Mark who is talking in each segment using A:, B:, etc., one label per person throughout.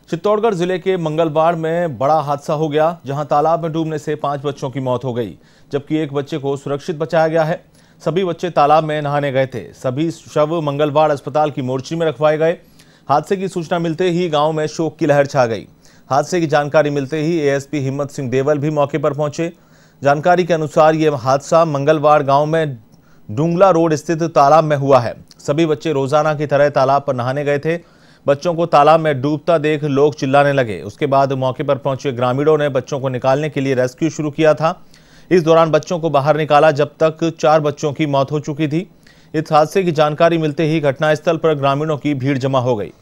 A: चित्तौड़गढ़ जिले के मंगलवार में बड़ा हादसा हो गया, जहां तालाब में डूबने से 5 बच्चों की मौत हो गई, जबकि एक बच्चे को सुरक्षित बचाया गया है। सभी बच्चे तालाब में नहाने गए थे। सभी शव मंगलवार अस्पताल की मोर्चरी में रखवाए गए। हादसे की सूचना मिलते ही गांव में शोक की लहर छा गई। हादसे की जानकारी मिलते ही एएसपी हिम्मत सिंह देवल भी मौके पर पहुंचे। जानकारी के अनुसार यह हादसा मंगलवार गांव में डुंगला रोड स्थित तालाब में हुआ है। सभी बच्चे रोजाना की तरह तालाब पर नहाने गए थे। बच्चों को तालाब में डूबता देख लोग चिल्लाने लगे। उसके बाद मौके पर पहुंचे ग्रामीणों ने बच्चों को निकालने के लिए रेस्क्यू शुरू किया था। इस दौरान बच्चों को बाहर निकाला, जब तक 4 बच्चों की मौत हो चुकी थी। इस हादसे की जानकारी मिलते ही घटनास्थल पर ग्रामीणों की भीड़ जमा हो गई।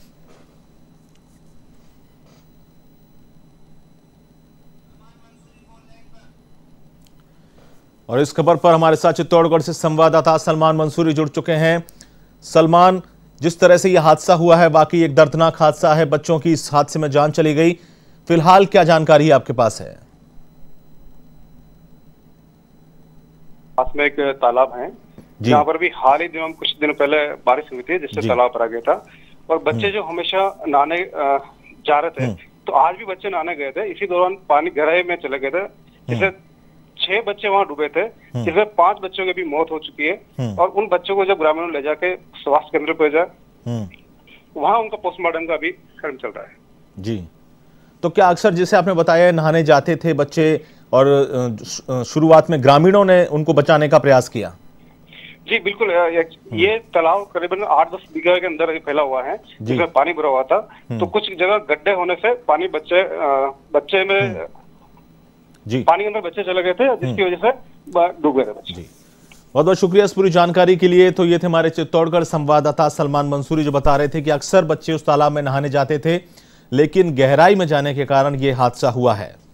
A: और इस खबर पर हमारे साथ चित्तौड़गढ़ से संवाददाता सलमान मंसूरी जुड़ चुके हैं। सलमान, जिस तरह से यह हादसा हुआ है, वाकई एक दर्दनाक हादसा है। बच्चों की इस हादसे में जान चली गई। फिलहाल क्या जानकारी आपके पास है?
B: पास में एक तालाब है जहाँ पर भी हाल ही दिनों में कुछ दिन पहले बारिश हुई थी, जिससे तालाब भरा गया था। और बच्चे जो हमेशा नहाने जा रहे थे, तो आज भी बच्चे नहाने गए थे। इसी दौरान पानी गहराई में चले गए थे, जिससे 6 बच्चे वहां डूबे थे, जिसमें 5 बच्चों की भी मौत हो चुकी है। और उन बच्चों को जब ग्रामीणों ले जाके स्वास्थ्य केंद्र पर भेजा, वहां उनका पोस्टमार्टम का भी क्रम चल रहा है।
A: जी, तो क्या अक्सर जैसे आपने बताया नहाने जाते थे बच्चे और शुरुआत में ग्रामीणों ने उनको बचाने का प्रयास किया?
B: जी बिल्कुल। ये तालाब करीबन 8-10 बीघा के अंदर फैला हुआ है, जिसमें पानी भरा हुआ था। तो कुछ जगह गड्ढे होने से पानी बच्चे में पानी के अंदर बच्चे चले गए थे, जिसकी वजह से डूब गए थे बच्चे।
A: जी, बहुत बहुत शुक्रिया इस पूरी जानकारी के लिए। तो ये थे हमारे चित्तौड़गढ़ संवाददाता सलमान मंसूरी, जो बता रहे थे कि अक्सर बच्चे उस तालाब में नहाने जाते थे, लेकिन गहराई में जाने के कारण ये हादसा हुआ है।